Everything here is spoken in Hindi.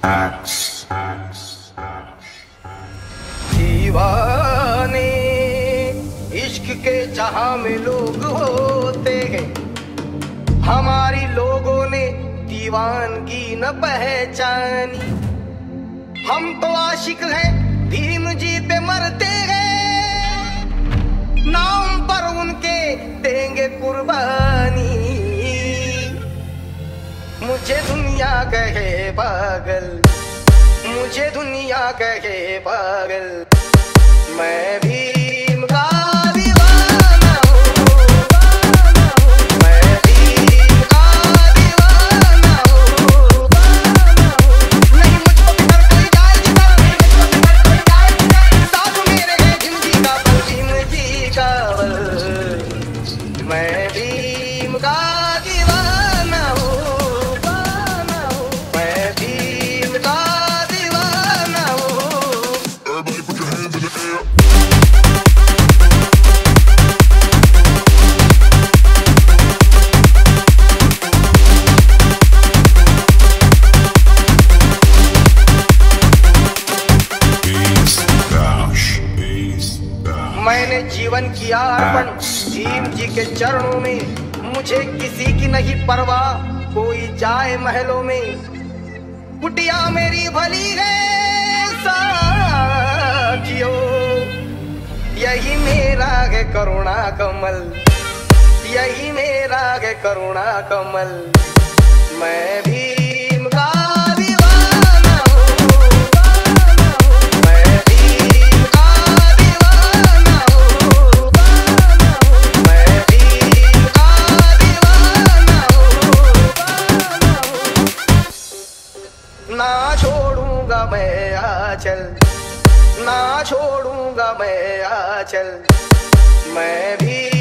दीवाने इश्क के जहां में लोग होते हैं, हमारी लोगों ने दीवानगी न पहचानी। हम तो आशिक हैं, भीम जी पे मरते हैं, नाम पर उनके देंगे कुर्बानी। मुझे दुनिया कहे पागल, मुझे दुनिया कहे पागल, मैं भीम का दीवाना हूँ, मैं भीम का दीवाना हूँ। नहीं मुझको फिकर कोई जाए जिधर, नहीं मुझको फिकर कोई जाए जिधर, साथ मेरे है भीम जी का बल, भीम जी का बल, मैं भीम का दीवाना हूँ। मैंने जीवन किया अर्पण भीम जी के चरणों में, मुझे किसी की नहीं परवाह, कोई जाए महलों में। कुटिया मेरी भली है साथियों, यही मेरा है करुणा कमल, यही मेरा है करुणा कमल, मैं भीम का दीवाना हूँ, मैं भीम का दीवाना हूँ, मैं भीम का दीवाना हूँ। ना छोड़ूंगा मैं आंचल, ना छोड़ूंगा मैं आंचल, मैं भी